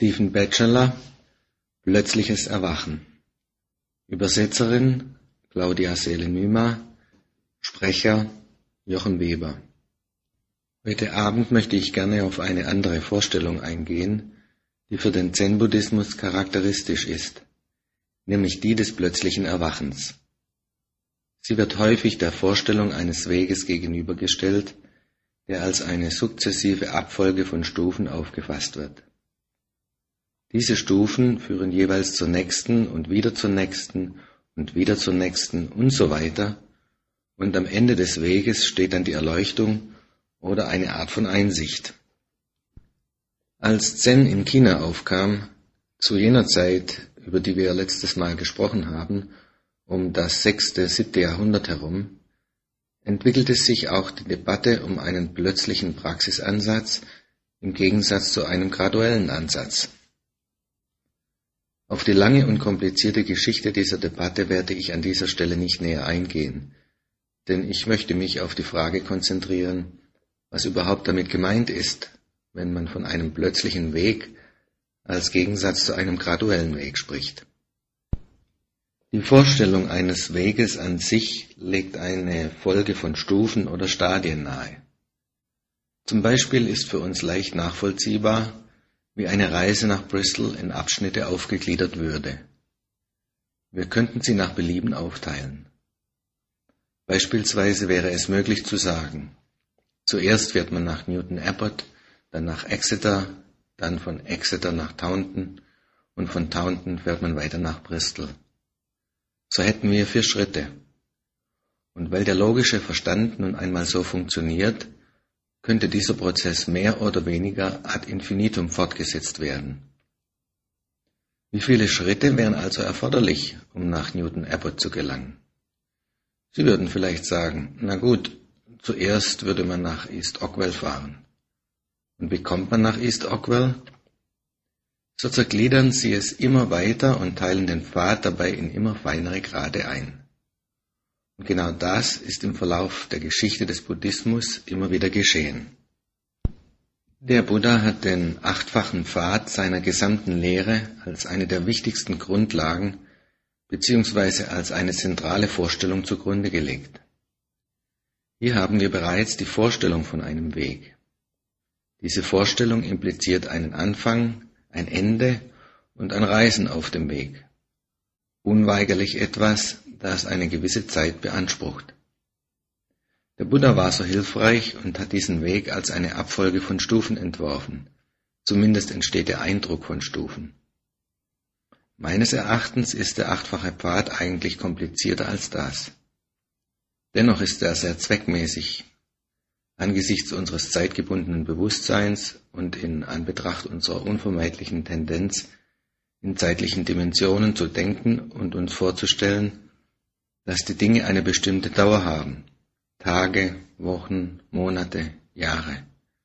Stephen Batchelor, Plötzliches Erwachen. Übersetzerin Claudia Seele-Nyma, Sprecher Jochen Weber. Heute Abend möchte ich gerne auf eine andere Vorstellung eingehen, die für den Zen-Buddhismus charakteristisch ist, nämlich die des plötzlichen Erwachens. Sie wird häufig der Vorstellung eines Weges gegenübergestellt, der als eine sukzessive Abfolge von Stufen aufgefasst wird. Diese Stufen führen jeweils zur nächsten und wieder zur nächsten und wieder zur nächsten und so weiter, und am Ende des Weges steht dann die Erleuchtung oder eine Art von Einsicht. Als Zen in China aufkam, zu jener Zeit, über die wir letztes Mal gesprochen haben, um das 6., 7. Jahrhundert herum, entwickelte sich auch die Debatte um einen plötzlichen Praxisansatz im Gegensatz zu einem graduellen Ansatz. Auf die lange und komplizierte Geschichte dieser Debatte werde ich an dieser Stelle nicht näher eingehen, denn ich möchte mich auf die Frage konzentrieren, was überhaupt damit gemeint ist, wenn man von einem plötzlichen Weg als Gegensatz zu einem graduellen Weg spricht. Die Vorstellung eines Weges an sich legt eine Folge von Stufen oder Stadien nahe. Zum Beispiel ist für uns leicht nachvollziehbar, wie eine Reise nach Bristol in Abschnitte aufgegliedert würde. Wir könnten sie nach Belieben aufteilen. Beispielsweise wäre es möglich zu sagen, zuerst fährt man nach Newton Abbot, dann nach Exeter, dann von Exeter nach Taunton und von Taunton fährt man weiter nach Bristol. So hätten wir 4 Schritte. Und weil der logische Verstand nun einmal so funktioniert, könnte dieser Prozess mehr oder weniger ad infinitum fortgesetzt werden. Wie viele Schritte wären also erforderlich, um nach Newton Abbot zu gelangen? Sie würden vielleicht sagen, na gut, zuerst würde man nach East Ockwell fahren. Und wie kommt man nach East Ockwell? So zergliedern sie es immer weiter und teilen den Pfad dabei in immer feinere Grade ein. Und genau das ist im Verlauf der Geschichte des Buddhismus immer wieder geschehen. Der Buddha hat den 8-fachen Pfad seiner gesamten Lehre als eine der wichtigsten Grundlagen bzw. als eine zentrale Vorstellung zugrunde gelegt. Hier haben wir bereits die Vorstellung von einem Weg. Diese Vorstellung impliziert einen Anfang, ein Ende und ein Reisen auf dem Weg. Unweigerlich etwas, das eine gewisse Zeit beansprucht. Der Buddha war so hilfreich und hat diesen Weg als eine Abfolge von Stufen entworfen. Zumindest entsteht der Eindruck von Stufen. Meines Erachtens ist der 8-fache Pfad eigentlich komplizierter als das. Dennoch ist er sehr zweckmäßig. Angesichts unseres zeitgebundenen Bewusstseins und in Anbetracht unserer unvermeidlichen Tendenz, in zeitlichen Dimensionen zu denken und uns vorzustellen, dass die Dinge eine bestimmte Dauer haben, Tage, Wochen, Monate, Jahre.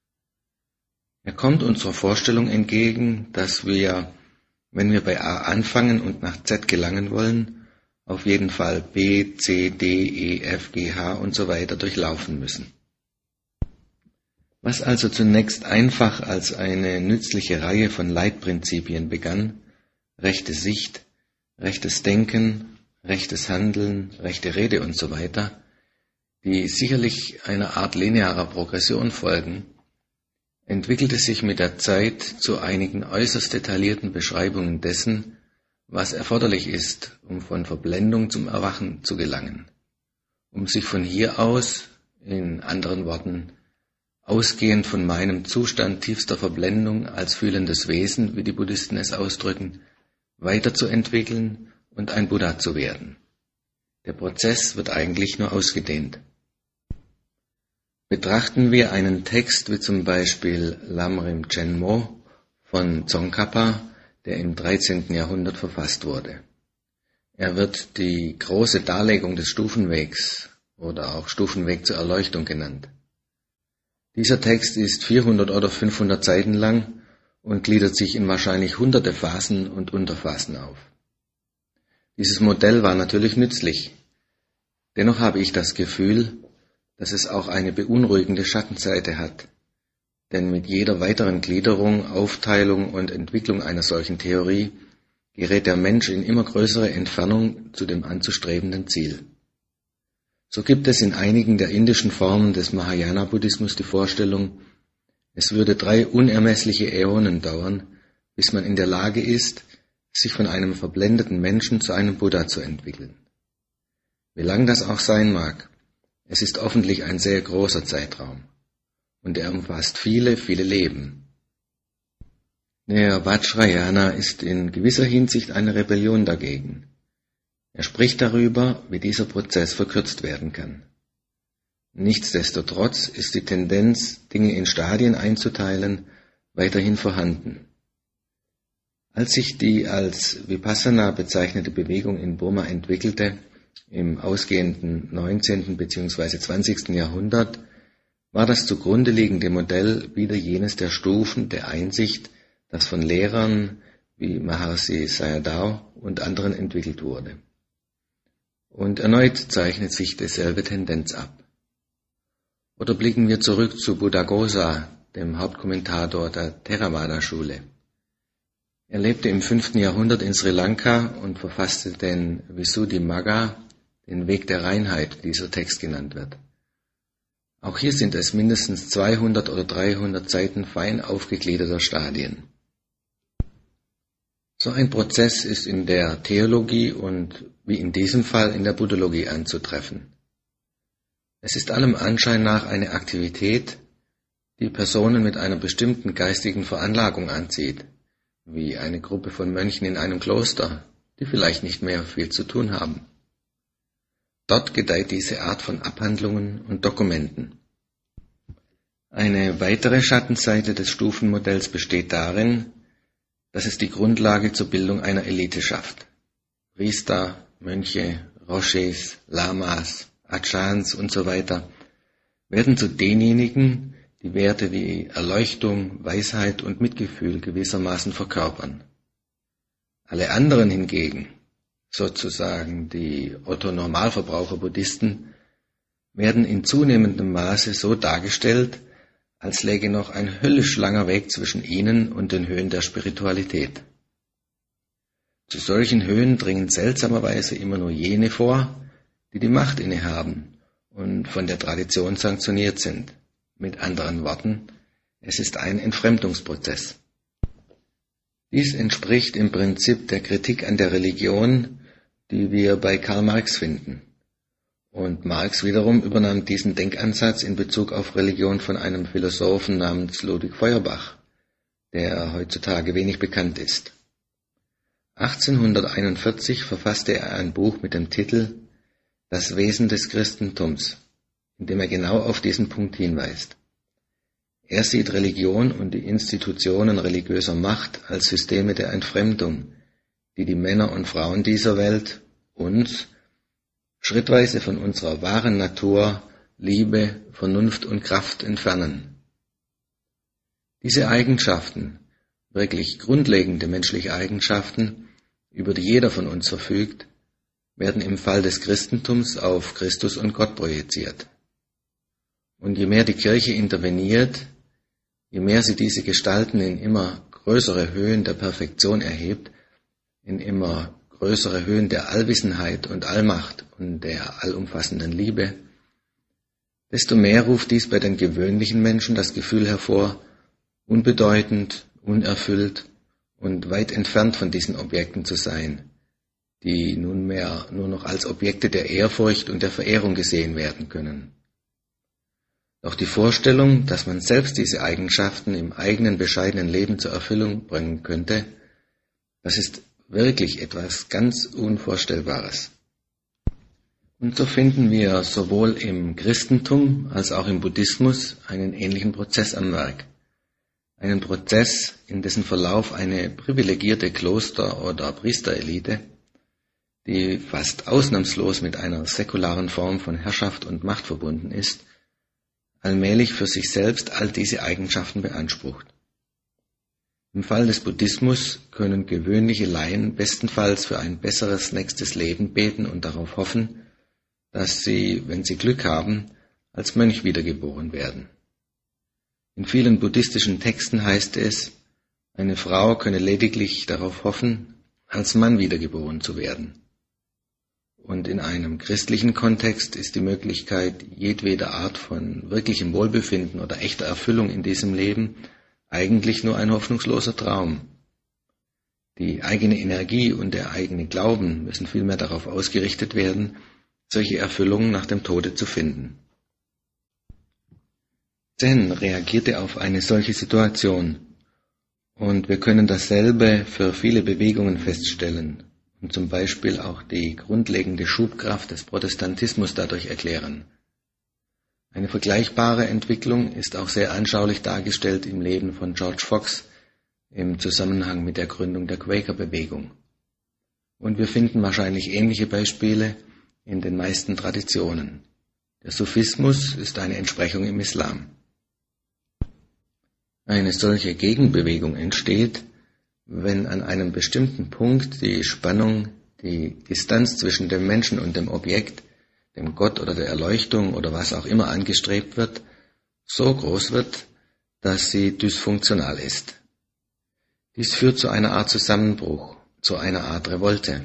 Er kommt unserer Vorstellung entgegen, dass wir, wenn wir bei A anfangen und nach Z gelangen wollen, auf jeden Fall B, C, D, E, F, G, H und so weiter durchlaufen müssen. Was also zunächst einfach als eine nützliche Reihe von Leitprinzipien begann, rechte Sicht, rechtes Denken, rechtes Handeln, rechte Rede und so weiter, die sicherlich einer Art linearer Progression folgen, entwickelte sich mit der Zeit zu einigen äußerst detaillierten Beschreibungen dessen, was erforderlich ist, um von Verblendung zum Erwachen zu gelangen, um sich von hier aus, in anderen Worten, ausgehend von meinem Zustand tiefster Verblendung als fühlendes Wesen, wie die Buddhisten es ausdrücken, weiterzuentwickeln und ein Buddha zu werden. Der Prozess wird eigentlich nur ausgedehnt. Betrachten wir einen Text wie zum Beispiel Lamrim Chenmo von Tsongkhapa, der im 13. Jahrhundert verfasst wurde. Er wird die große Darlegung des Stufenwegs oder auch Stufenweg zur Erleuchtung genannt. Dieser Text ist 400 oder 500 Seiten lang und gliedert sich in wahrscheinlich hunderte Phasen und Unterphasen auf. Dieses Modell war natürlich nützlich. Dennoch habe ich das Gefühl, dass es auch eine beunruhigende Schattenseite hat. denn mit jeder weiteren Gliederung, Aufteilung und Entwicklung einer solchen Theorie gerät der Mensch in immer größere Entfernung zu dem anzustrebenden Ziel. So gibt es in einigen der indischen Formen des Mahayana-Buddhismus die Vorstellung, es würde 3 unermessliche Äonen dauern, bis man in der Lage ist, sich von einem verblendeten Menschen zu einem Buddha zu entwickeln. Wie lang das auch sein mag, es ist hoffentlich ein sehr großer Zeitraum und er umfasst viele, viele Leben. Der Vajrayana ist in gewisser Hinsicht eine Rebellion dagegen. Er spricht darüber, wie dieser Prozess verkürzt werden kann. Nichtsdestotrotz ist die Tendenz, Dinge in Stadien einzuteilen, weiterhin vorhanden. Als sich die als Vipassana bezeichnete Bewegung in Burma entwickelte, im ausgehenden 19. bzw. 20. Jahrhundert, war das zugrunde liegende Modell wieder jenes der Stufen der Einsicht, das von Lehrern wie Maharishi Sayadaw und anderen entwickelt wurde. Und erneut zeichnet sich dieselbe Tendenz ab. Oder blicken wir zurück zu Buddhaghosa, dem Hauptkommentator der Theravada-Schule. Er lebte im 5. Jahrhundert in Sri Lanka und verfasste den Visuddhimagga, den Weg der Reinheit, wie dieser Text genannt wird. Auch hier sind es mindestens 200 oder 300 Seiten fein aufgegliederter Stadien. So ein Prozess ist in der Theologie und wie in diesem Fall in der Buddhologie anzutreffen. Es ist allem Anschein nach eine Aktivität, die Personen mit einer bestimmten geistigen Veranlagung anzieht, wie eine Gruppe von Mönchen in einem Kloster, die vielleicht nicht mehr viel zu tun haben. Dort gedeiht diese Art von Abhandlungen und Dokumenten. Eine weitere Schattenseite des Stufenmodells besteht darin, dass es die Grundlage zur Bildung einer Elite schafft. Priester, Mönche, Roshis, Lamas, Acharyas und so weiter werden zu denjenigen, die Werte wie Erleuchtung, Weisheit und Mitgefühl gewissermaßen verkörpern. Alle anderen hingegen, sozusagen die Otto-Normalverbraucher-Buddhisten, werden in zunehmendem Maße so dargestellt, als läge noch ein höllisch langer Weg zwischen ihnen und den Höhen der Spiritualität. Zu solchen Höhen dringen seltsamerweise immer nur jene vor, die die Macht innehaben und von der Tradition sanktioniert sind. Mit anderen Worten, es ist ein Entfremdungsprozess. Dies entspricht im Prinzip der Kritik an der Religion, die wir bei Karl Marx finden. Und Marx wiederum übernahm diesen Denkansatz in Bezug auf Religion von einem Philosophen namens Ludwig Feuerbach, der heutzutage wenig bekannt ist. 1841 verfasste er ein Buch mit dem Titel Das Wesen des Christentums, in dem er genau auf diesen Punkt hinweist. Er sieht Religion und die Institutionen religiöser Macht als Systeme der Entfremdung, die die Männer und Frauen dieser Welt, uns, schrittweise von unserer wahren Natur, Liebe, Vernunft und Kraft entfernen. Diese Eigenschaften, wirklich grundlegende menschliche Eigenschaften, über die jeder von uns verfügt, werden im Fall des Christentums auf Christus und Gott projiziert. Und je mehr die Kirche interveniert, je mehr sie diese Gestalten in immer größere Höhen der Perfektion erhebt, in immer größere Höhen der Allwissenheit und Allmacht und der allumfassenden Liebe, desto mehr ruft dies bei den gewöhnlichen Menschen das Gefühl hervor, unbedeutend, unerfüllt und weit entfernt von diesen Objekten zu sein, die nunmehr nur noch als Objekte der Ehrfurcht und der Verehrung gesehen werden können. Doch die Vorstellung, dass man selbst diese Eigenschaften im eigenen bescheidenen Leben zur Erfüllung bringen könnte, das ist wirklich etwas ganz Unvorstellbares. Und so finden wir sowohl im Christentum als auch im Buddhismus einen ähnlichen Prozess am Werk. Einen Prozess, in dessen Verlauf eine privilegierte Kloster- oder Priesterelite, die fast ausnahmslos mit einer säkularen Form von Herrschaft und Macht verbunden ist, allmählich für sich selbst all diese Eigenschaften beansprucht. Im Fall des Buddhismus können gewöhnliche Laien bestenfalls für ein besseres nächstes Leben beten und darauf hoffen, dass sie, wenn sie Glück haben, als Mönch wiedergeboren werden. In vielen buddhistischen Texten heißt es, eine Frau könne lediglich darauf hoffen, als Mann wiedergeboren zu werden. Und in einem christlichen Kontext ist die Möglichkeit jedweder Art von wirklichem Wohlbefinden oder echter Erfüllung in diesem Leben eigentlich nur ein hoffnungsloser Traum. Die eigene Energie und der eigene Glauben müssen vielmehr darauf ausgerichtet werden, solche Erfüllung nach dem Tode zu finden. Zen reagierte auf eine solche Situation und wir können dasselbe für viele Bewegungen feststellen und zum Beispiel auch die grundlegende Schubkraft des Protestantismus dadurch erklären. Eine vergleichbare Entwicklung ist auch sehr anschaulich dargestellt im Leben von George Fox im Zusammenhang mit der Gründung der Quaker-Bewegung. Und wir finden wahrscheinlich ähnliche Beispiele in den meisten Traditionen. Der Sufismus ist eine Entsprechung im Islam. Eine solche Gegenbewegung entsteht, wenn an einem bestimmten Punkt die Spannung, die Distanz zwischen dem Menschen und dem Objekt, dem Gott oder der Erleuchtung oder was auch immer angestrebt wird, so groß wird, dass sie dysfunktional ist. Dies führt zu einer Art Zusammenbruch, zu einer Art Revolte.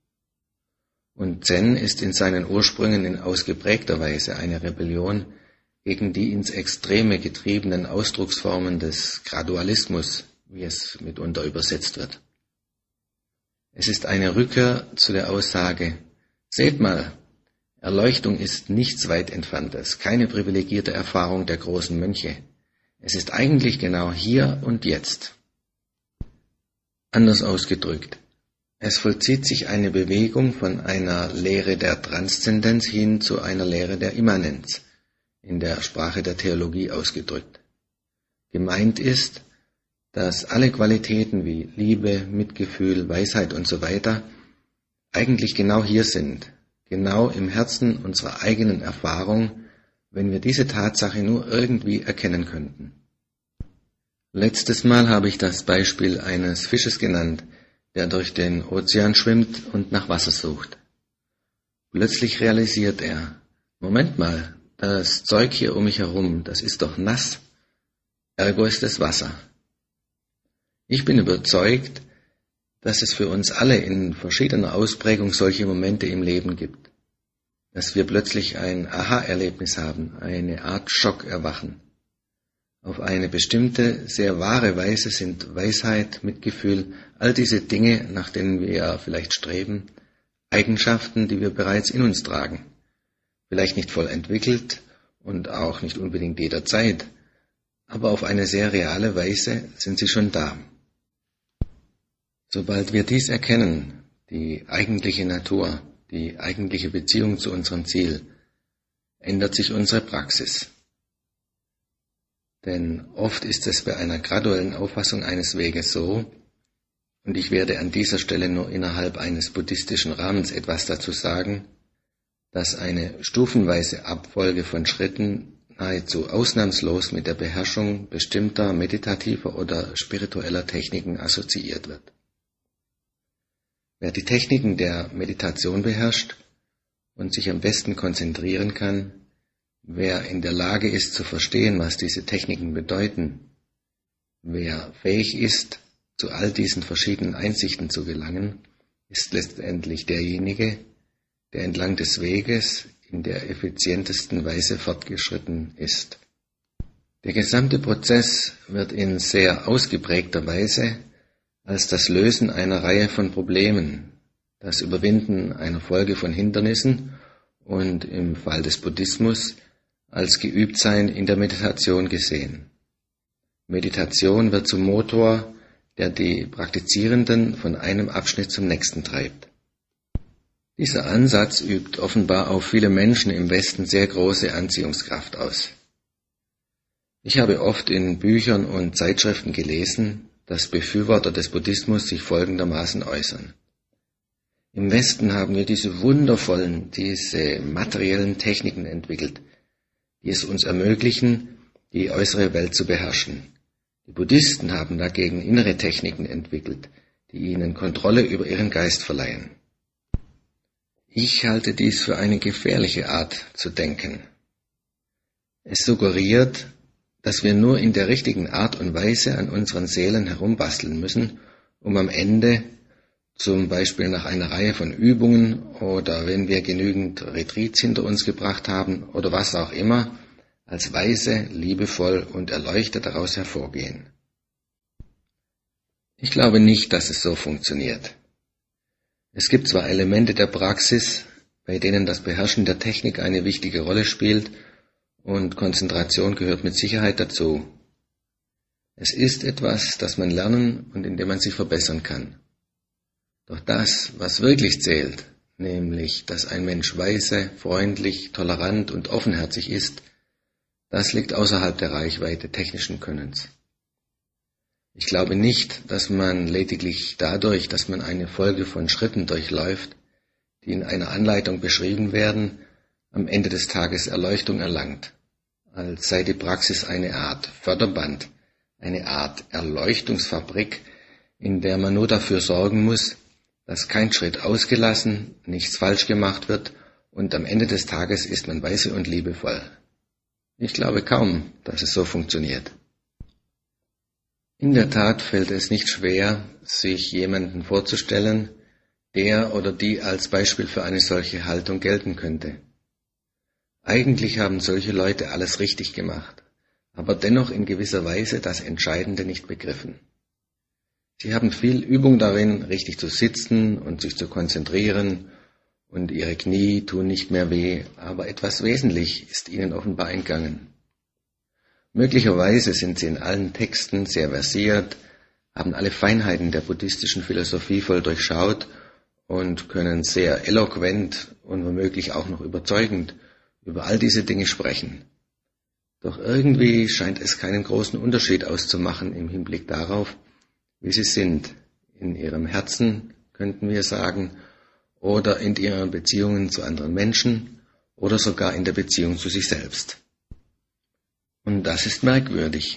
Und Zen ist in seinen Ursprüngen in ausgeprägter Weise eine Rebellion gegen die ins Extreme getriebenen Ausdrucksformen des Gradualismus, wie es mitunter übersetzt wird. Es ist eine Rückkehr zu der Aussage, seht mal, Erleuchtung ist nichts weit Entferntes, keine privilegierte Erfahrung der großen Mönche. Es ist eigentlich genau hier und jetzt. Anders ausgedrückt, es vollzieht sich eine Bewegung von einer Lehre der Transzendenz hin zu einer Lehre der Immanenz, in der Sprache der Theologie ausgedrückt. Gemeint ist, dass alle Qualitäten wie Liebe, Mitgefühl, Weisheit usw. eigentlich genau hier sind, genau im Herzen unserer eigenen Erfahrung, wenn wir diese Tatsache nur irgendwie erkennen könnten. Letztes Mal habe ich das Beispiel eines Fisches genannt, der durch den Ozean schwimmt und nach Wasser sucht. Plötzlich realisiert er, Moment mal, das Zeug hier um mich herum, das ist doch nass, ergo ist es Wasser. Ich bin überzeugt, dass es für uns alle in verschiedener Ausprägung solche Momente im Leben gibt, dass wir plötzlich ein Aha-Erlebnis haben, eine Art Schock erwachen. Auf eine bestimmte, sehr wahre Weise sind Weisheit, Mitgefühl, all diese Dinge, nach denen wir ja vielleicht streben, Eigenschaften, die wir bereits in uns tragen. Vielleicht nicht voll entwickelt und auch nicht unbedingt jederzeit, aber auf eine sehr reale Weise sind sie schon da. Sobald wir dies erkennen, die eigentliche Natur, die eigentliche Beziehung zu unserem Ziel, ändert sich unsere Praxis. Denn oft ist es bei einer graduellen Auffassung eines Weges so, und ich werde an dieser Stelle nur innerhalb eines buddhistischen Rahmens etwas dazu sagen, dass eine stufenweise Abfolge von Schritten nahezu ausnahmslos mit der Beherrschung bestimmter meditativer oder spiritueller Techniken assoziiert wird. Wer die Techniken der Meditation beherrscht und sich am besten konzentrieren kann, wer in der Lage ist zu verstehen, was diese Techniken bedeuten, wer fähig ist, zu all diesen verschiedenen Einsichten zu gelangen, ist letztendlich derjenige, der entlang des Weges in der effizientesten Weise fortgeschritten ist. Der gesamte Prozess wird in sehr ausgeprägter Weise als das Lösen einer Reihe von Problemen, das Überwinden einer Folge von Hindernissen und im Fall des Buddhismus als Geübtsein in der Meditation gesehen. Meditation wird zum Motor, der die Praktizierenden von einem Abschnitt zum nächsten treibt. Dieser Ansatz übt offenbar auf viele Menschen im Westen sehr große Anziehungskraft aus. Ich habe oft in Büchern und Zeitschriften gelesen, dass Befürworter des Buddhismus sich folgendermaßen äußern. Im Westen haben wir diese wundervollen, diese materiellen Techniken entwickelt, die es uns ermöglichen, die äußere Welt zu beherrschen. Die Buddhisten haben dagegen innere Techniken entwickelt, die ihnen Kontrolle über ihren Geist verleihen. Ich halte dies für eine gefährliche Art zu denken. Es suggeriert, dass wir nur in der richtigen Art und Weise an unseren Seelen herumbasteln müssen, um am Ende, zum Beispiel nach einer Reihe von Übungen oder wenn wir genügend Retreats hinter uns gebracht haben oder was auch immer, als weise, liebevoll und erleuchtet daraus hervorgehen. Ich glaube nicht, dass es so funktioniert. Es gibt zwar Elemente der Praxis, bei denen das Beherrschen der Technik eine wichtige Rolle spielt, und Konzentration gehört mit Sicherheit dazu. Es ist etwas, das man lernen und in dem man sich verbessern kann. Doch das, was wirklich zählt, nämlich, dass ein Mensch weise, freundlich, tolerant und offenherzig ist, das liegt außerhalb der Reichweite technischen Könnens. Ich glaube nicht, dass man lediglich dadurch, dass man eine Folge von Schritten durchläuft, die in einer Anleitung beschrieben werden, am Ende des Tages Erleuchtung erlangt, als sei die Praxis eine Art Förderband, eine Art Erleuchtungsfabrik, in der man nur dafür sorgen muss, dass kein Schritt ausgelassen, nichts falsch gemacht wird und am Ende des Tages ist man weise und liebevoll. Ich glaube kaum, dass es so funktioniert. In der Tat fällt es nicht schwer, sich jemanden vorzustellen, der oder die als Beispiel für eine solche Haltung gelten könnte. Eigentlich haben solche Leute alles richtig gemacht, aber dennoch in gewisser Weise das Entscheidende nicht begriffen. Sie haben viel Übung darin, richtig zu sitzen und sich zu konzentrieren, und ihre Knie tun nicht mehr weh, aber etwas wesentlich ist ihnen offenbar entgangen. Möglicherweise sind sie in allen Texten sehr versiert, haben alle Feinheiten der buddhistischen Philosophie voll durchschaut und können sehr eloquent und womöglich auch noch überzeugend über all diese Dinge sprechen. Doch irgendwie scheint es keinen großen Unterschied auszumachen im Hinblick darauf, wie sie sind, in ihrem Herzen, könnten wir sagen, oder in ihren Beziehungen zu anderen Menschen oder sogar in der Beziehung zu sich selbst. Und das ist merkwürdig.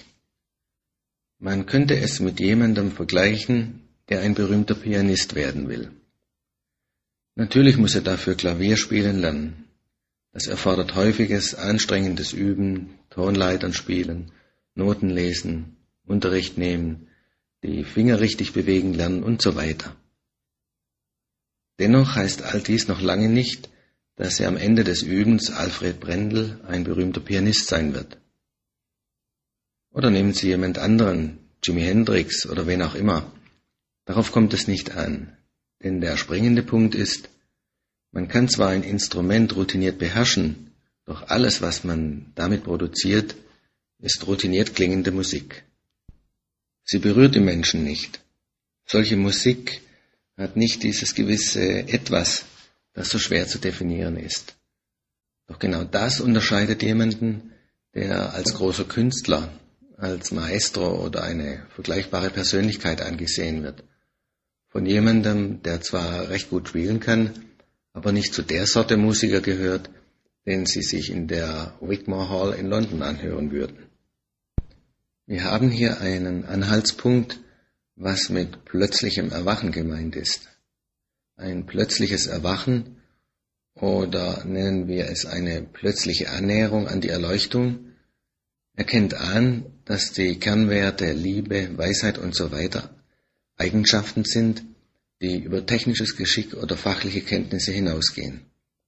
Man könnte es mit jemandem vergleichen, der ein berühmter Pianist werden will. Natürlich muss er dafür Klavier spielen lernen. Das erfordert häufiges, anstrengendes Üben, Tonleitern spielen, Noten lesen, Unterricht nehmen, die Finger richtig bewegen lernen und so weiter. Dennoch heißt all dies noch lange nicht, dass er am Ende des Übens Alfred Brendel ein berühmter Pianist sein wird. Oder nehmen Sie jemand anderen, Jimi Hendrix oder wen auch immer. Darauf kommt es nicht an, denn der springende Punkt ist, man kann zwar ein Instrument routiniert beherrschen, doch alles, was man damit produziert, ist routiniert klingende Musik. Sie berührt die Menschen nicht. Solche Musik hat nicht dieses gewisse Etwas, das so schwer zu definieren ist. Doch genau das unterscheidet jemanden, der als großer Künstler, als Maestro oder eine vergleichbare Persönlichkeit angesehen wird, von jemandem, der zwar recht gut spielen kann, aber nicht zu der Sorte Musiker gehört, den Sie sich in der Wigmore Hall in London anhören würden. Wir haben hier einen Anhaltspunkt, was mit plötzlichem Erwachen gemeint ist. Ein plötzliches Erwachen oder nennen wir es eine plötzliche Annäherung an die Erleuchtung erkennt an, dass die Kernwerte Liebe, Weisheit und so weiter Eigenschaften sind, die über technisches Geschick oder fachliche Kenntnisse hinausgehen.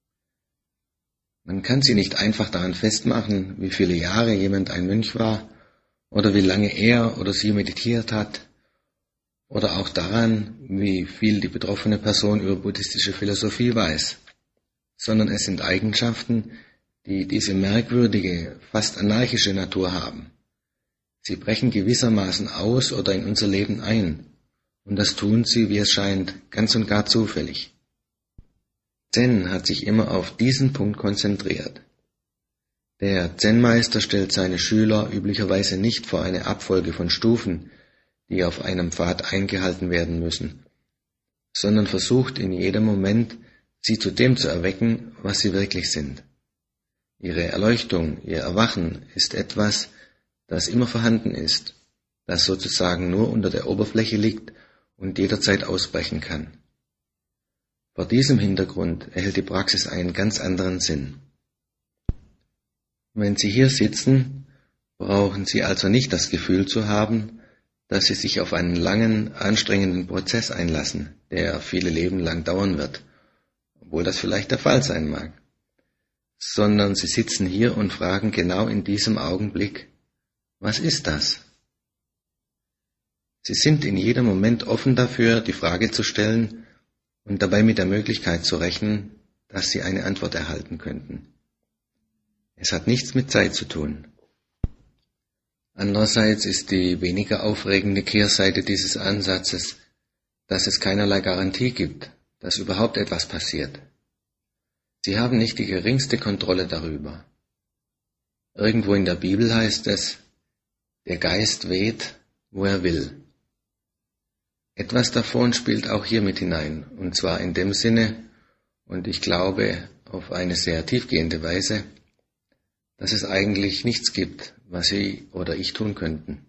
Man kann sie nicht einfach daran festmachen, wie viele Jahre jemand ein Mönch war oder wie lange er oder sie meditiert hat oder auch daran, wie viel die betroffene Person über buddhistische Philosophie weiß, sondern es sind Eigenschaften, die diese merkwürdige, fast anarchische Natur haben. Sie brechen gewissermaßen aus oder in unser Leben ein, und das tun sie, wie es scheint, ganz und gar zufällig. Zen hat sich immer auf diesen Punkt konzentriert. Der Zen-Meister stellt seine Schüler üblicherweise nicht vor eine Abfolge von Stufen, die auf einem Pfad eingehalten werden müssen, sondern versucht in jedem Moment, sie zu dem zu erwecken, was sie wirklich sind. Ihre Erleuchtung, ihr Erwachen ist etwas, das immer vorhanden ist, das sozusagen nur unter der Oberfläche liegt und jederzeit ausbrechen kann. Vor diesem Hintergrund erhält die Praxis einen ganz anderen Sinn. Wenn Sie hier sitzen brauchen Sie also nicht das Gefühl zu haben, dass Sie sich auf einen langen, anstrengenden Prozess einlassen, der viele Leben lang dauern wird, obwohl das vielleicht der Fall sein mag, sondern Sie sitzen hier und fragen genau in diesem Augenblick, was ist das? Sie sind in jedem Moment offen dafür, die Frage zu stellen und dabei mit der Möglichkeit zu rechnen, dass Sie eine Antwort erhalten könnten. Es hat nichts mit Zeit zu tun. Andererseits ist die weniger aufregende Kehrseite dieses Ansatzes, dass es keinerlei Garantie gibt, dass überhaupt etwas passiert. Sie haben nicht die geringste Kontrolle darüber. Irgendwo in der Bibel heißt es, der Geist weht, wo er will. Etwas davon spielt auch hier mit hinein, und zwar in dem Sinne, und ich glaube auf eine sehr tiefgehende Weise, dass es eigentlich nichts gibt, was Sie oder ich tun könnten.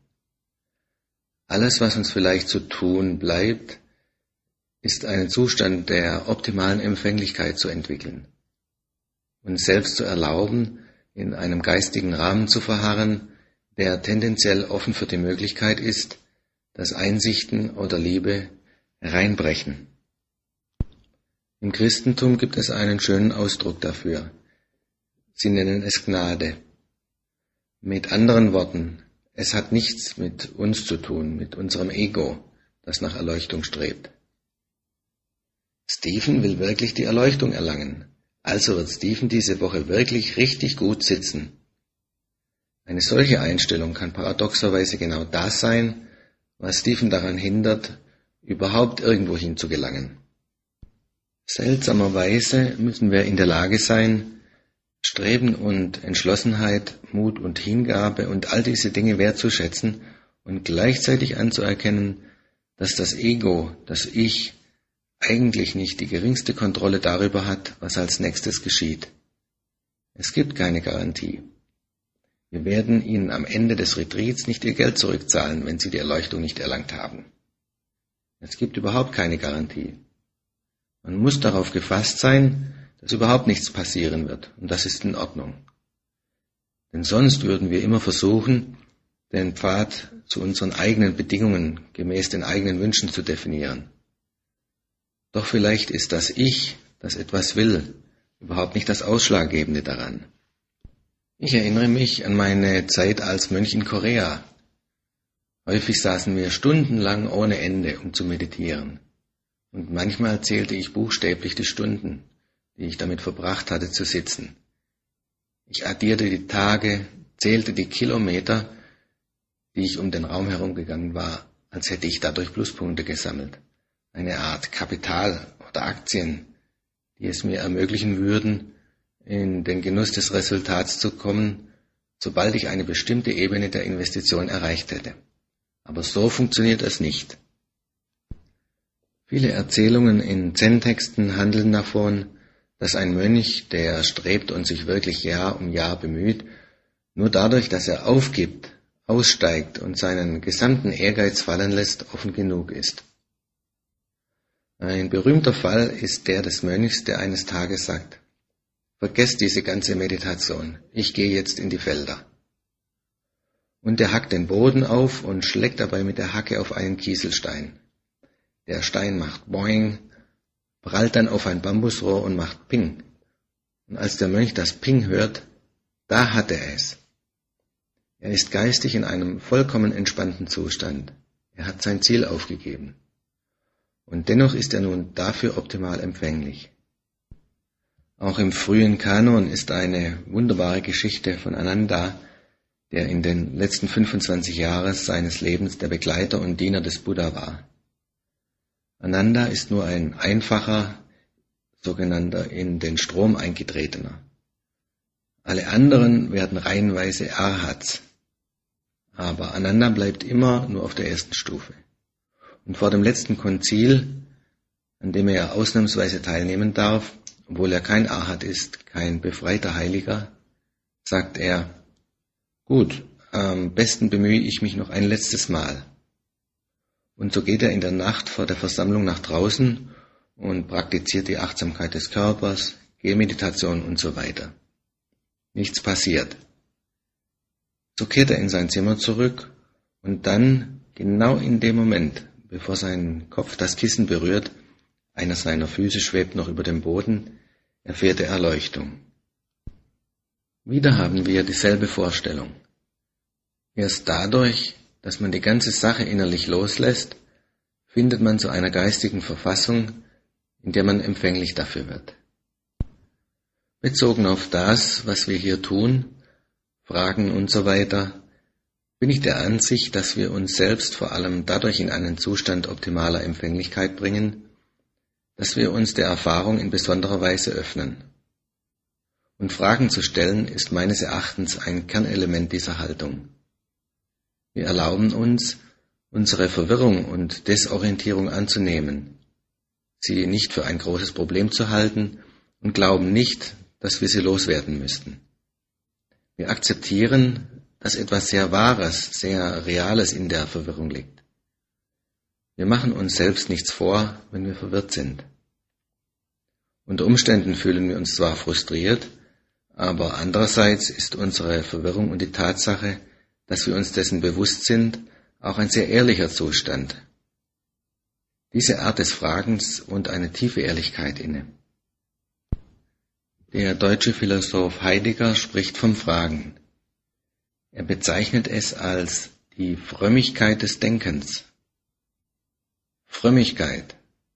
Alles, was uns vielleicht zu tun bleibt, ist einen Zustand der optimalen Empfänglichkeit zu entwickeln, uns selbst zu erlauben, in einem geistigen Rahmen zu verharren, der tendenziell offen für die Möglichkeit ist, dass Einsichten oder Liebe hereinbrechen. Im Christentum gibt es einen schönen Ausdruck dafür. Sie nennen es Gnade. Mit anderen Worten, es hat nichts mit uns zu tun, mit unserem Ego, das nach Erleuchtung strebt. Stephen will wirklich die Erleuchtung erlangen, also wird Stephen diese Woche wirklich richtig gut sitzen. Eine solche Einstellung kann paradoxerweise genau das sein, was Stephen daran hindert, überhaupt irgendwohin zu gelangen. Seltsamerweise müssen wir in der Lage sein, Streben und Entschlossenheit, Mut und Hingabe und all diese Dinge wertzuschätzen und gleichzeitig anzuerkennen, dass das Ego, das Ich, eigentlich nicht die geringste Kontrolle darüber hat, was als nächstes geschieht. Es gibt keine Garantie. Wir werden Ihnen am Ende des Retreats nicht Ihr Geld zurückzahlen, wenn Sie die Erleuchtung nicht erlangt haben. Es gibt überhaupt keine Garantie. Man muss darauf gefasst sein, dass überhaupt nichts passieren wird, und das ist in Ordnung. Denn sonst würden wir immer versuchen, den Pfad zu unseren eigenen Bedingungen gemäß den eigenen Wünschen zu definieren. Doch vielleicht ist das Ich, das etwas will, überhaupt nicht das Ausschlaggebende daran. Ich erinnere mich an meine Zeit als Mönch in Korea. Häufig saßen wir stundenlang ohne Ende, um zu meditieren. Und manchmal zählte ich buchstäblich die Stunden, die ich damit verbracht hatte zu sitzen. Ich addierte die Tage, zählte die Kilometer, die ich um den Raum herumgegangen war, als hätte ich dadurch Pluspunkte gesammelt. Eine Art Kapital oder Aktien, die es mir ermöglichen würden, in den Genuss des Resultats zu kommen, sobald ich eine bestimmte Ebene der Investition erreicht hätte. Aber so funktioniert es nicht. Viele Erzählungen in Zen-Texten handeln davon, dass ein Mönch, der strebt und sich wirklich Jahr um Jahr bemüht, nur dadurch, dass er aufgibt, aussteigt und seinen gesamten Ehrgeiz fallen lässt, offen genug ist. Ein berühmter Fall ist der des Mönchs, der eines Tages sagt, vergesst diese ganze Meditation, ich gehe jetzt in die Felder. Und er hackt den Boden auf und schlägt dabei mit der Hacke auf einen Kieselstein. Der Stein macht Boing, prallt dann auf ein Bambusrohr und macht Ping. Und als der Mönch das Ping hört, da hat er es. Er ist geistig in einem vollkommen entspannten Zustand. Er hat sein Ziel aufgegeben. Und dennoch ist er nun dafür optimal empfänglich. Auch im frühen Kanon ist eine wunderbare Geschichte von Ananda, der in den letzten 25 Jahren seines Lebens der Begleiter und Diener des Buddha war. Ananda ist nur ein einfacher, sogenannter in den Strom eingetretener. Alle anderen werden reihenweise Arhats. Aber Ananda bleibt immer nur auf der ersten Stufe. Und vor dem letzten Konzil, an dem er ausnahmsweise teilnehmen darf, obwohl er kein Arhat ist, kein befreiter Heiliger, sagt er, gut, am besten bemühe ich mich noch ein letztes Mal. Und so geht er in der Nacht vor der Versammlung nach draußen und praktiziert die Achtsamkeit des Körpers, Gehmeditation und so weiter. Nichts passiert. So kehrt er in sein Zimmer zurück und dann, genau in dem Moment, bevor sein Kopf das Kissen berührt, einer seiner Füße schwebt noch über dem Boden, erfährt er Erleuchtung. Wieder haben wir dieselbe Vorstellung. Erst dadurch, dass man die ganze Sache innerlich loslässt, findet man zu einer geistigen Verfassung, in der man empfänglich dafür wird. Bezogen auf das, was wir hier tun, Fragen und so weiter, bin ich der Ansicht, dass wir uns selbst vor allem dadurch in einen Zustand optimaler Empfänglichkeit bringen, dass wir uns der Erfahrung in besonderer Weise öffnen. Und Fragen zu stellen ist meines Erachtens ein Kernelement dieser Haltung. Wir erlauben uns, unsere Verwirrung und Desorientierung anzunehmen, sie nicht für ein großes Problem zu halten und glauben nicht, dass wir sie loswerden müssten. Wir akzeptieren, dass etwas sehr Wahres, sehr Reales in der Verwirrung liegt. Wir machen uns selbst nichts vor, wenn wir verwirrt sind. Unter Umständen fühlen wir uns zwar frustriert, aber andererseits ist unsere Verwirrung und die Tatsache, dass wir uns dessen bewusst sind, auch ein sehr ehrlicher Zustand. Diese Art des Fragens wohnt eine tiefe Ehrlichkeit inne. Der deutsche Philosoph Heidegger spricht vom Fragen. Er bezeichnet es als die Frömmigkeit des Denkens. Frömmigkeit.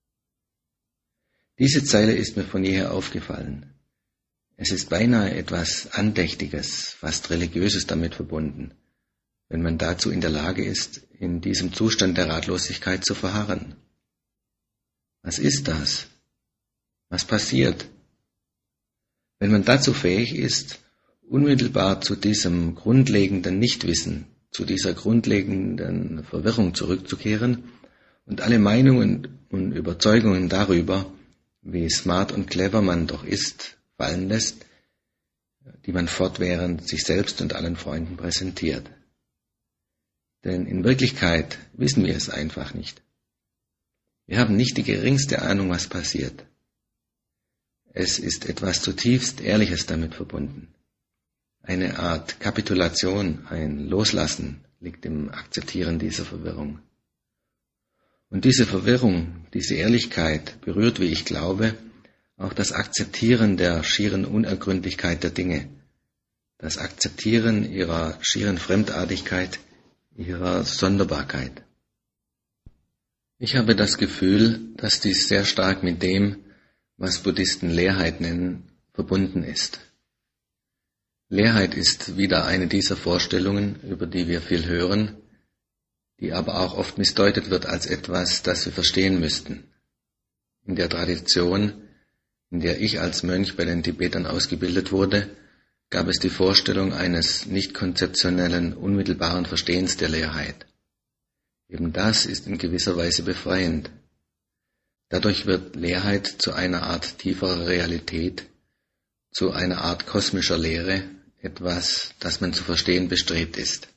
Diese Zeile ist mir von jeher aufgefallen. Es ist beinahe etwas Andächtiges, fast Religiöses damit verbunden, wenn man dazu in der Lage ist, in diesem Zustand der Ratlosigkeit zu verharren. Was ist das? Was passiert? Wenn man dazu fähig ist, unmittelbar zu diesem grundlegenden Nichtwissen, zu dieser grundlegenden Verwirrung zurückzukehren und alle Meinungen und Überzeugungen darüber, wie smart und clever man doch ist, fallen lässt, die man fortwährend sich selbst und allen Freunden präsentiert. Denn in Wirklichkeit wissen wir es einfach nicht. Wir haben nicht die geringste Ahnung, was passiert. Es ist etwas zutiefst Ehrliches damit verbunden. Eine Art Kapitulation, ein Loslassen liegt im Akzeptieren dieser Verwirrung. Und diese Verwirrung, diese Ehrlichkeit berührt, wie ich glaube, auch das Akzeptieren der schieren Unergründlichkeit der Dinge, das Akzeptieren ihrer schieren Fremdartigkeit, ihrer Sonderbarkeit. Ich habe das Gefühl, dass dies sehr stark mit dem, was Buddhisten Leerheit nennen, verbunden ist. Leerheit ist wieder eine dieser Vorstellungen, über die wir viel hören, die aber auch oft missdeutet wird als etwas, das wir verstehen müssten. In der Tradition, in der ich als Mönch bei den Tibetern ausgebildet wurde, gab es die Vorstellung eines nicht konzeptionellen, unmittelbaren Verstehens der Leerheit. Eben das ist in gewisser Weise befreiend. Dadurch wird Leerheit zu einer Art tieferer Realität, zu einer Art kosmischer Lehre, etwas, das man zu verstehen bestrebt ist.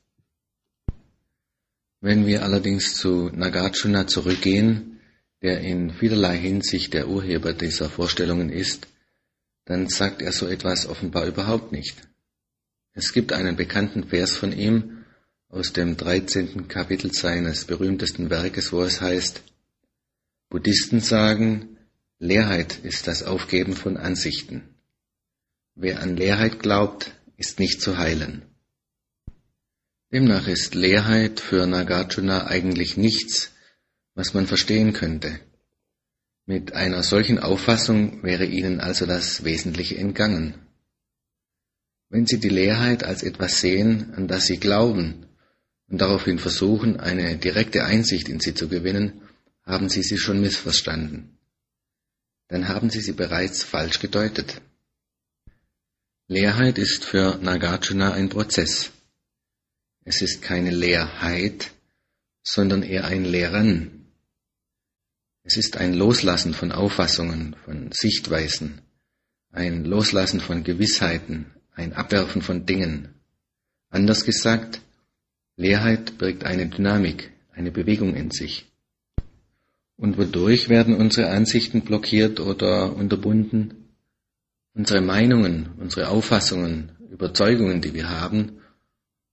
Wenn wir allerdings zu Nagarjuna zurückgehen, der in vielerlei Hinsicht der Urheber dieser Vorstellungen ist, dann sagt er so etwas offenbar überhaupt nicht. Es gibt einen bekannten Vers von ihm aus dem 13. Kapitel seines berühmtesten Werkes, wo es heißt: Buddhisten sagen, Leerheit ist das Aufgeben von Ansichten. Wer an Leerheit glaubt, ist nicht zu heilen. Demnach ist Leerheit für Nagarjuna eigentlich nichts, was man verstehen könnte. Mit einer solchen Auffassung wäre ihnen also das Wesentliche entgangen. Wenn sie die Leerheit als etwas sehen, an das sie glauben, und daraufhin versuchen, eine direkte Einsicht in sie zu gewinnen, haben sie schon missverstanden. Dann haben sie bereits falsch gedeutet. Leerheit ist für Nagarjuna ein Prozess. Es ist keine Leerheit, sondern eher ein Lehren. Es ist ein Loslassen von Auffassungen, von Sichtweisen, ein Loslassen von Gewissheiten, ein Abwerfen von Dingen. Anders gesagt, Leerheit birgt eine Dynamik, eine Bewegung in sich. Und wodurch werden unsere Ansichten blockiert oder unterbunden? Unsere Meinungen, unsere Auffassungen, Überzeugungen, die wir haben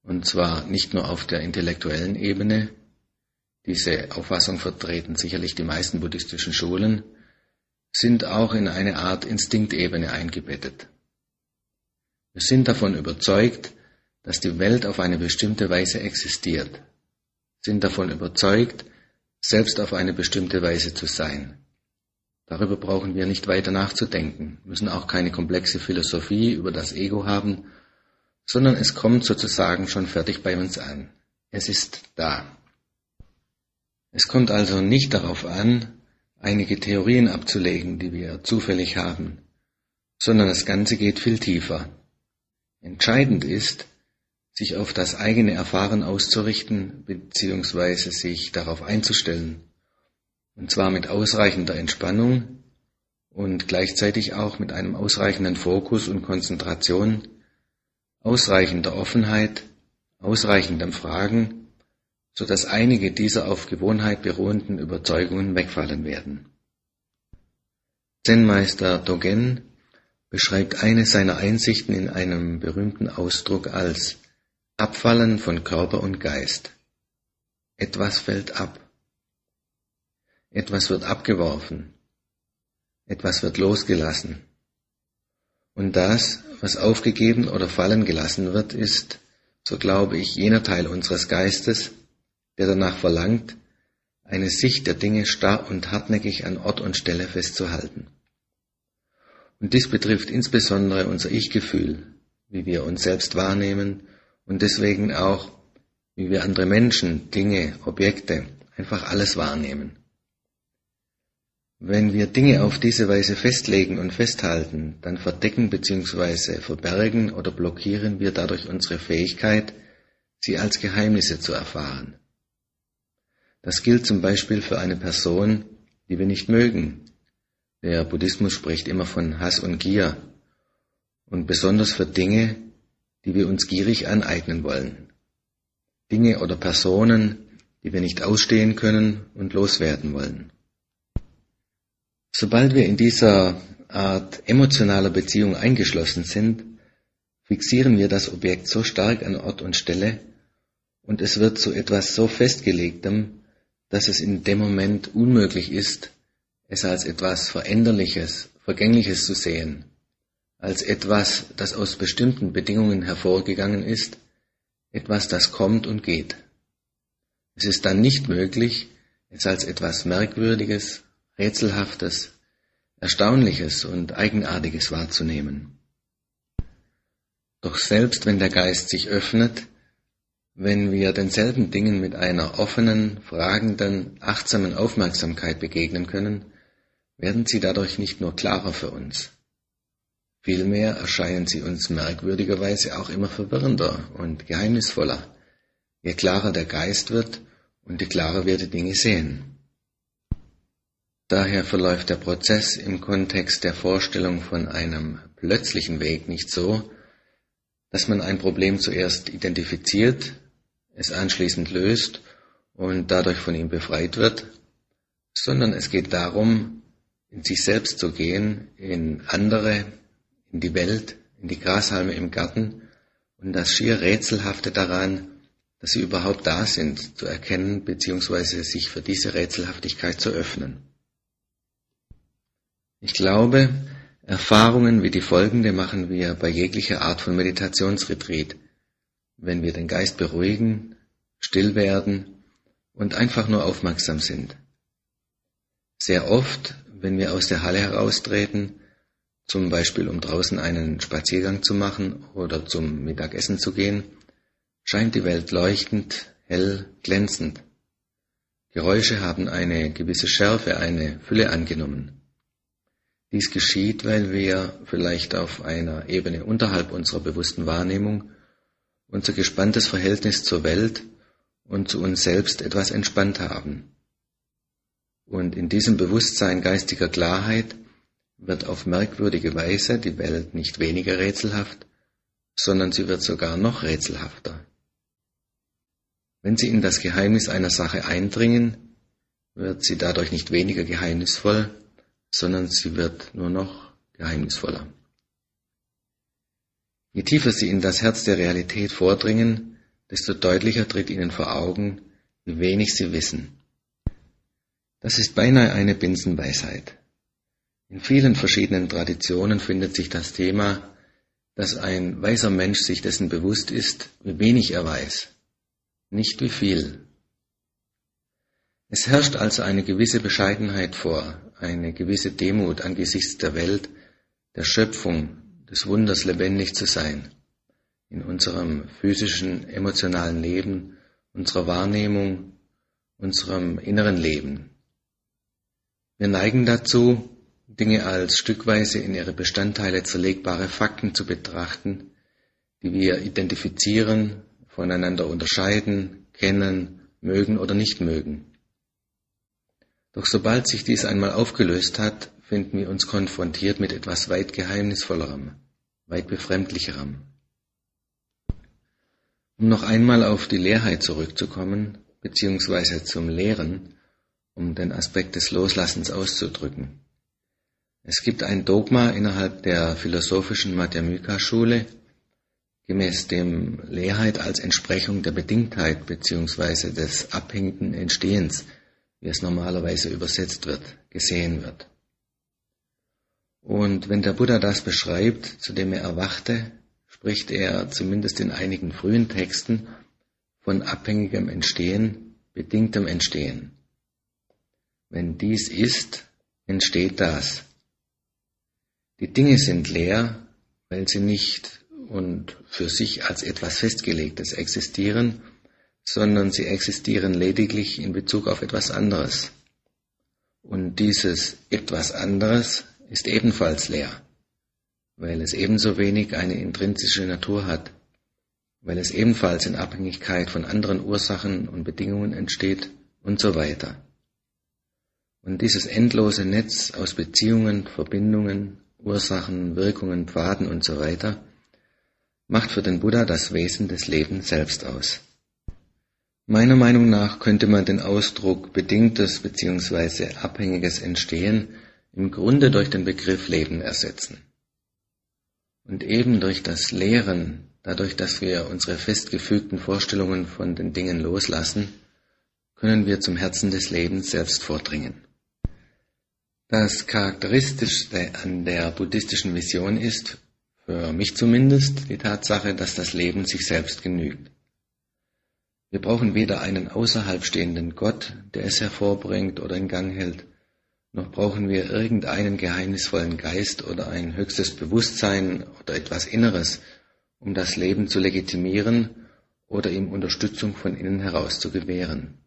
Und zwar nicht nur auf der intellektuellen Ebene. Diese Auffassung vertreten sicherlich die meisten buddhistischen Schulen, sind auch in eine Art Instinktebene eingebettet. Wir sind davon überzeugt, dass die Welt auf eine bestimmte Weise existiert, sind davon überzeugt, selbst auf eine bestimmte Weise zu sein. Darüber brauchen wir nicht weiter nachzudenken, müssen auch keine komplexe Philosophie über das Ego haben, sondern es kommt sozusagen schon fertig bei uns an. Es ist da. Es kommt also nicht darauf an, einige Theorien abzulegen, die wir zufällig haben, sondern das Ganze geht viel tiefer. Entscheidend ist, sich auf das eigene Erfahren auszurichten bzw. sich darauf einzustellen, und zwar mit ausreichender Entspannung und gleichzeitig auch mit einem ausreichenden Fokus und Konzentration, ausreichender Offenheit, ausreichendem Fragen, so dass einige dieser auf Gewohnheit beruhenden Überzeugungen wegfallen werden. Zen-Meister Dogen beschreibt eine seiner Einsichten in einem berühmten Ausdruck als Abfallen von Körper und Geist. Etwas fällt ab. Etwas wird abgeworfen. Etwas wird losgelassen. Und das, was aufgegeben oder fallen gelassen wird, ist, so glaube ich, jener Teil unseres Geistes, der danach verlangt, eine Sicht der Dinge starr und hartnäckig an Ort und Stelle festzuhalten. Und dies betrifft insbesondere unser Ich-Gefühl, wie wir uns selbst wahrnehmen und deswegen auch, wie wir andere Menschen, Dinge, Objekte, einfach alles wahrnehmen. Wenn wir Dinge auf diese Weise festlegen und festhalten, dann verdecken bzw. verbergen oder blockieren wir dadurch unsere Fähigkeit, sie als Geheimnisse zu erfahren. Das gilt zum Beispiel für eine Person, die wir nicht mögen. Der Buddhismus spricht immer von Hass und Gier und besonders für Dinge, die wir uns gierig aneignen wollen. Dinge oder Personen, die wir nicht ausstehen können und loswerden wollen. Sobald wir in dieser Art emotionaler Beziehung eingeschlossen sind, fixieren wir das Objekt so stark an Ort und Stelle und es wird zu etwas so Festgelegtem, dass es in dem Moment unmöglich ist, es als etwas Veränderliches, Vergängliches zu sehen, als etwas, das aus bestimmten Bedingungen hervorgegangen ist, etwas, das kommt und geht. Es ist dann nicht möglich, es als etwas Merkwürdiges, Rätselhaftes, Erstaunliches und Eigenartiges wahrzunehmen. Doch selbst wenn der Geist sich öffnet, wenn wir denselben Dingen mit einer offenen, fragenden, achtsamen Aufmerksamkeit begegnen können, werden sie dadurch nicht nur klarer für uns. Vielmehr erscheinen sie uns merkwürdigerweise auch immer verwirrender und geheimnisvoller, je klarer der Geist wird und je klarer wir die Dinge sehen. Daher verläuft der Prozess im Kontext der Vorstellung von einem plötzlichen Weg nicht so, dass man ein Problem zuerst identifiziert, es anschließend löst und dadurch von ihm befreit wird, sondern es geht darum, in sich selbst zu gehen, in andere, in die Welt, in die Grashalme im Garten und das schier Rätselhafte daran, dass sie überhaupt da sind, zu erkennen bzw. sich für diese Rätselhaftigkeit zu öffnen. Ich glaube, Erfahrungen wie die folgende machen wir bei jeglicher Art von Meditationsretreat, wenn wir den Geist beruhigen, still werden und einfach nur aufmerksam sind. Sehr oft, wenn wir aus der Halle heraustreten, zum Beispiel um draußen einen Spaziergang zu machen oder zum Mittagessen zu gehen, scheint die Welt leuchtend, hell, glänzend. Geräusche haben eine gewisse Schärfe, eine Fülle angenommen. Dies geschieht, weil wir vielleicht auf einer Ebene unterhalb unserer bewussten Wahrnehmung unser gespanntes Verhältnis zur Welt und zu uns selbst etwas entspannt haben. Und in diesem Bewusstsein geistiger Klarheit wird auf merkwürdige Weise die Welt nicht weniger rätselhaft, sondern sie wird sogar noch rätselhafter. Wenn Sie in das Geheimnis einer Sache eindringen, wird sie dadurch nicht weniger geheimnisvoll, sondern sie wird nur noch geheimnisvoller. Je tiefer Sie in das Herz der Realität vordringen, desto deutlicher tritt ihnen vor Augen, wie wenig sie wissen. Das ist beinahe eine Binsenweisheit. In vielen verschiedenen Traditionen findet sich das Thema, dass ein weiser Mensch sich dessen bewusst ist, wie wenig er weiß, nicht wie viel. Es herrscht also eine gewisse Bescheidenheit vor, eine gewisse Demut angesichts der Welt, der Schöpfung, des Wunders lebendig zu sein, in unserem physischen, emotionalen Leben, unserer Wahrnehmung, unserem inneren Leben. Wir neigen dazu, Dinge als stückweise in ihre Bestandteile zerlegbare Fakten zu betrachten, die wir identifizieren, voneinander unterscheiden, kennen, mögen oder nicht mögen. Doch sobald sich dies einmal aufgelöst hat, finden wir uns konfrontiert mit etwas weit Geheimnisvollerem, weit Befremdlicherem. Um noch einmal auf die Leerheit zurückzukommen, beziehungsweise zum Lehren, um den Aspekt des Loslassens auszudrücken. Es gibt ein Dogma innerhalb der philosophischen Madhyamika-Schule, gemäß dem Leerheit als Entsprechung der Bedingtheit beziehungsweise des abhängigen Entstehens, wie es normalerweise übersetzt wird, gesehen wird. Und wenn der Buddha das beschreibt, zu dem er erwachte, spricht er zumindest in einigen frühen Texten von abhängigem Entstehen, bedingtem Entstehen. Wenn dies ist, entsteht das. Die Dinge sind leer, weil sie nicht und für sich als etwas Festgelegtes existieren, sondern sie existieren lediglich in Bezug auf etwas anderes. Und dieses etwas anderes ist ebenfalls leer, weil es ebenso wenig eine intrinsische Natur hat, weil es ebenfalls in Abhängigkeit von anderen Ursachen und Bedingungen entsteht und so weiter. Und dieses endlose Netz aus Beziehungen, Verbindungen, Ursachen, Wirkungen, Pfaden und so weiter macht für den Buddha das Wesen des Lebens selbst aus. Meiner Meinung nach könnte man den Ausdruck bedingtes bzw. abhängiges Entstehen im Grunde durch den Begriff Leben ersetzen. Und eben durch das Lehren, dadurch, dass wir unsere festgefügten Vorstellungen von den Dingen loslassen, können wir zum Herzen des Lebens selbst vordringen. Das Charakteristischste an der buddhistischen Vision ist, für mich zumindest, die Tatsache, dass das Leben sich selbst genügt. Wir brauchen weder einen außerhalb stehenden Gott, der es hervorbringt oder in Gang hält, noch brauchen wir irgendeinen geheimnisvollen Geist oder ein höchstes Bewusstsein oder etwas Inneres, um das Leben zu legitimieren oder ihm Unterstützung von innen heraus zu gewähren.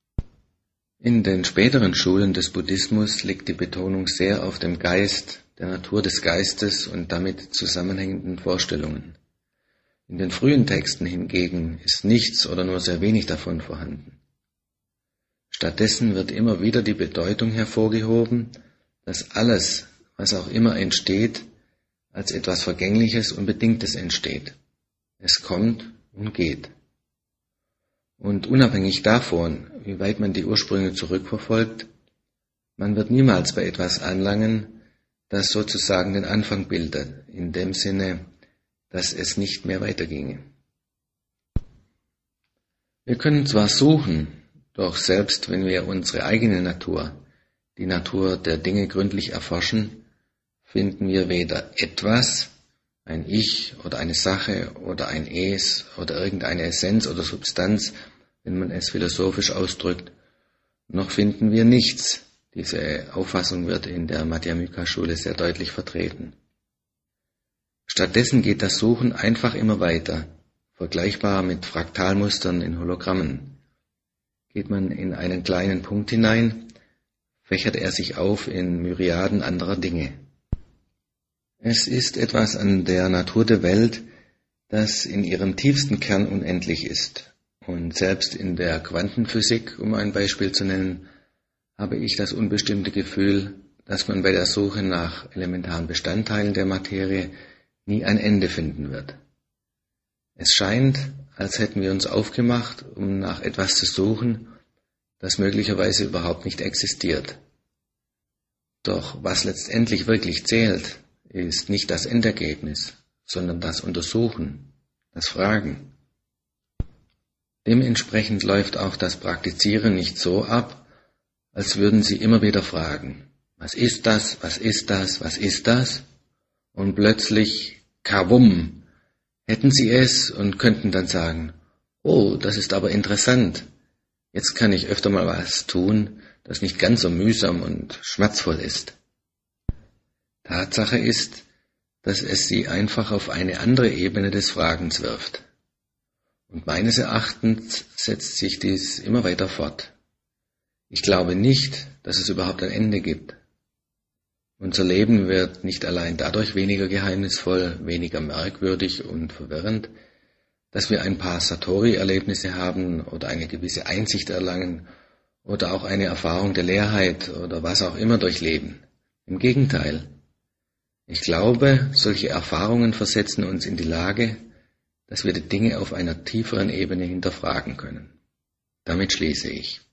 In den späteren Schulen des Buddhismus liegt die Betonung sehr auf dem Geist, der Natur des Geistes und damit zusammenhängenden Vorstellungen. In den frühen Texten hingegen ist nichts oder nur sehr wenig davon vorhanden. Stattdessen wird immer wieder die Bedeutung hervorgehoben, dass alles, was auch immer entsteht, als etwas Vergängliches und Bedingtes entsteht. Es kommt und geht. Und unabhängig davon, wie weit man die Ursprünge zurückverfolgt, man wird niemals bei etwas anlangen, das sozusagen den Anfang bildet, in dem Sinne, dass es nicht mehr weiterginge. Wir können zwar suchen, doch selbst wenn wir unsere eigene Natur, die Natur der Dinge gründlich erforschen, finden wir weder etwas, ein Ich oder eine Sache oder ein Es oder irgendeine Essenz oder Substanz, wenn man es philosophisch ausdrückt, noch finden wir nichts. Diese Auffassung wird in der Madhyamika-Schule sehr deutlich vertreten. Stattdessen geht das Suchen einfach immer weiter, vergleichbar mit Fraktalmustern in Hologrammen. Geht man in einen kleinen Punkt hinein, fächert er sich auf in Myriaden anderer Dinge. Es ist etwas an der Natur der Welt, das in ihrem tiefsten Kern unendlich ist. Und selbst in der Quantenphysik, um ein Beispiel zu nennen, habe ich das unbestimmte Gefühl, dass man bei der Suche nach elementaren Bestandteilen der Materie nie ein Ende finden wird. Es scheint, als hätten wir uns aufgemacht, um nach etwas zu suchen, das möglicherweise überhaupt nicht existiert. Doch was letztendlich wirklich zählt, ist nicht das Endergebnis, sondern das Untersuchen, das Fragen. Dementsprechend läuft auch das Praktizieren nicht so ab, als würden Sie immer wieder fragen, was ist das, was ist das, was ist das? Und plötzlich, kawum, hätten Sie es und könnten dann sagen, oh, das ist aber interessant. Jetzt kann ich öfter mal was tun, das nicht ganz so mühsam und schmerzvoll ist. Tatsache ist, dass es Sie einfach auf eine andere Ebene des Fragens wirft. Und meines Erachtens setzt sich dies immer weiter fort. Ich glaube nicht, dass es überhaupt ein Ende gibt. Unser Leben wird nicht allein dadurch weniger geheimnisvoll, weniger merkwürdig und verwirrend, dass wir ein paar Satori-Erlebnisse haben oder eine gewisse Einsicht erlangen oder auch eine Erfahrung der Leerheit oder was auch immer durchleben. Im Gegenteil. Ich glaube, solche Erfahrungen versetzen uns in die Lage, dass wir die Dinge auf einer tieferen Ebene hinterfragen können. Damit schließe ich.